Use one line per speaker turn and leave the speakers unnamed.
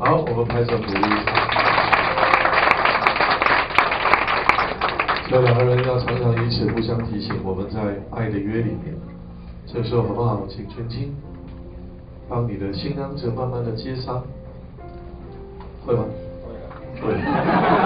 好，我们拍手鼓励。这两个人要常常彼此互相提醒，我们在爱的约里面。这时候好不好？请纯青帮你的新郎者慢慢的接上，会吗？会。